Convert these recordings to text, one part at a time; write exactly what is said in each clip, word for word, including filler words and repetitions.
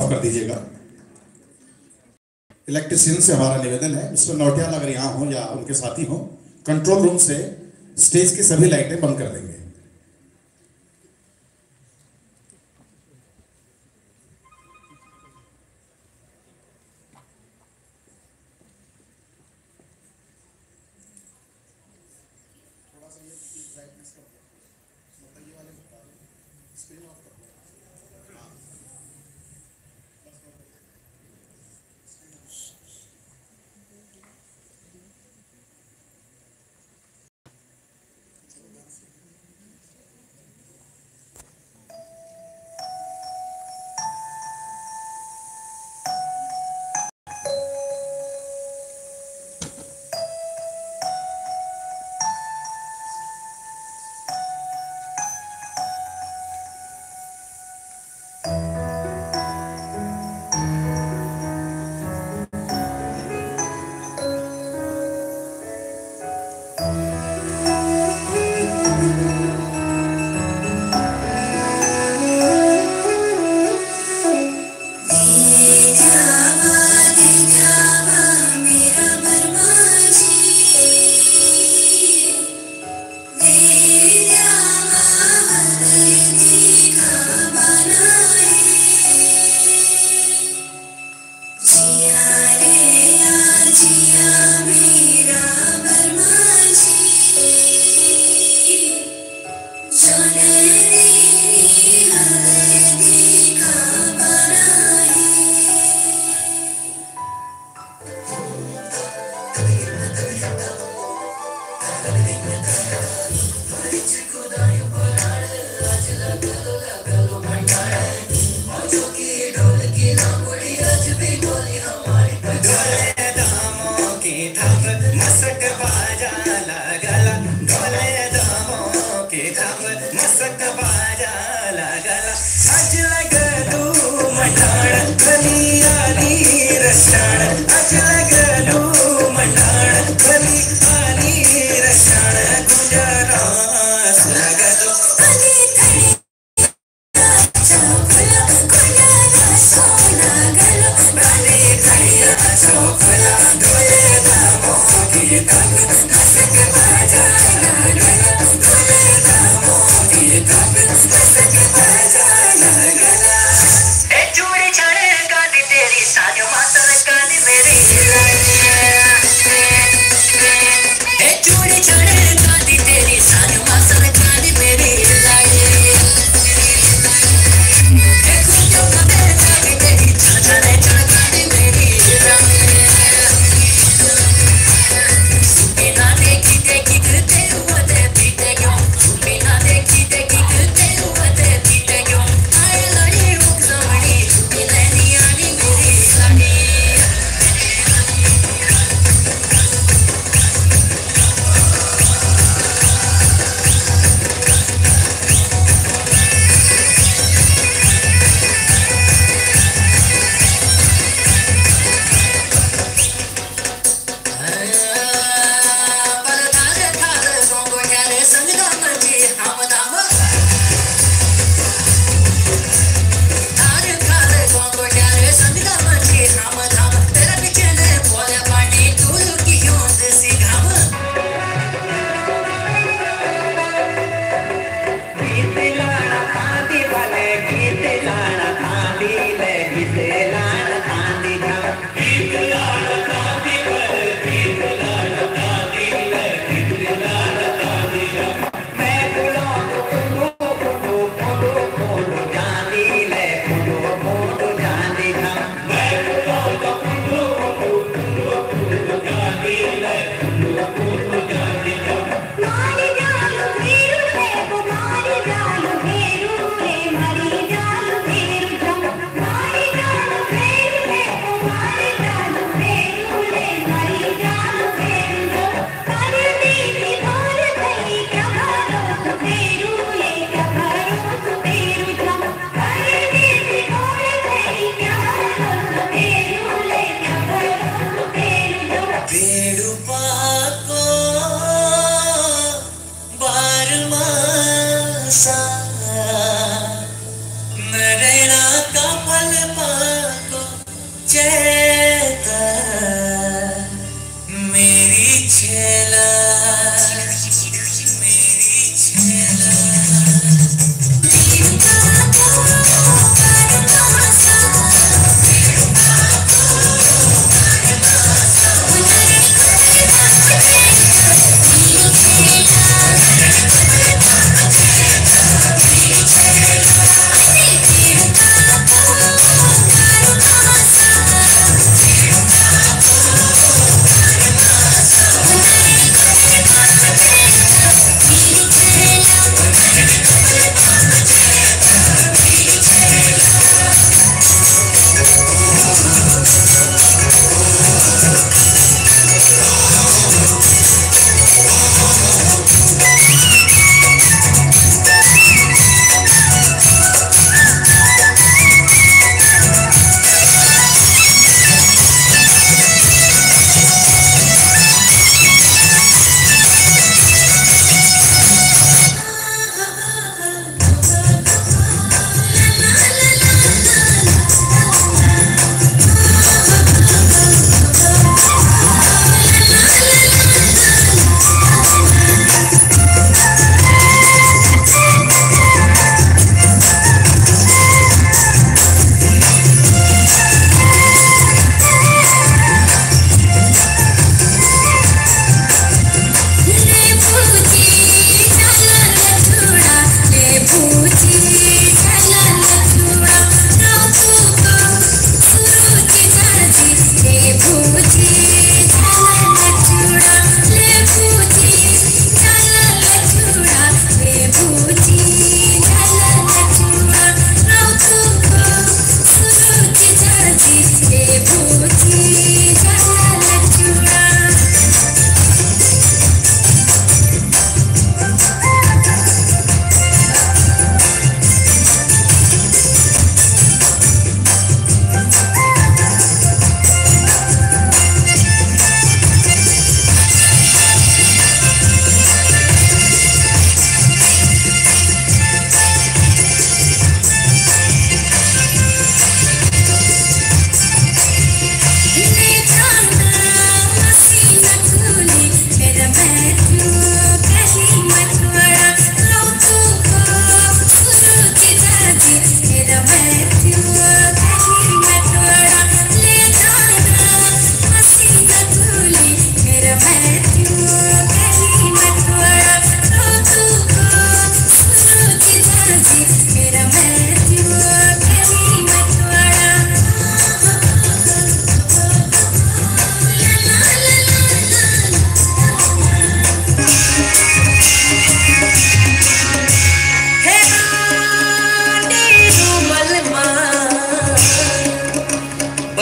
व्यवस्था कर दीजिएगा। इलेक्ट्रिशियन से हमारा निवेदन है, मिस्टर नौटियाल अगर यहाँ हो या उनके साथी हो, कंट्रोल रूम से स्टेज की सभी लाइटें बंद कर देंगे। देखी देखी तेरू अदे पीते क्यों, बिना देखी देखी तेरू अदे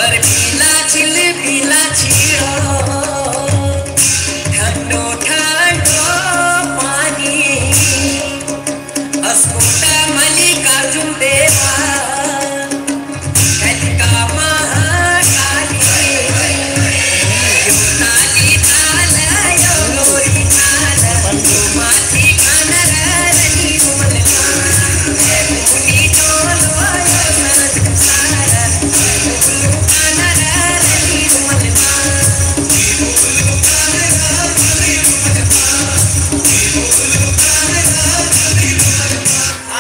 बर्फीला चिलबिला छिड़ो ठंडो ठंडो पानी अस्कुटा मल्लिकार्जुन देवा कलिका महाकाली यो ताली ताल यो लोरी ताल यो माथी कानर रनी रुमलना हे मुनी चोलो यो सरद सारा बुलु कानर रनी रुमलना बुलु कानर रनी रुमलना बुलु कानर रनी रुमलना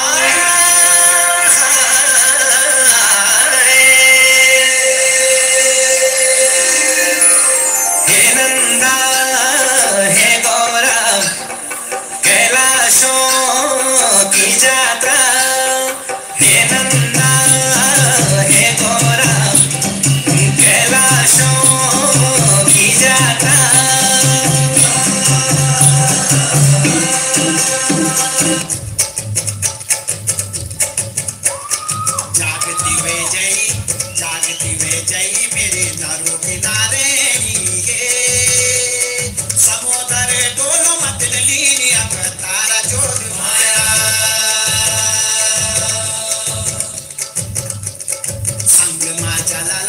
हे नंदा हे गौरा कैलाशों की यात्रा हे नंदा हे गौरा कैलाशों की यात्रा जागती वे जय जागती वे जय मेरे दारू किनारे गे समुद्र डोलो मत लीनी अब तारा जोड़ माया संग मा चला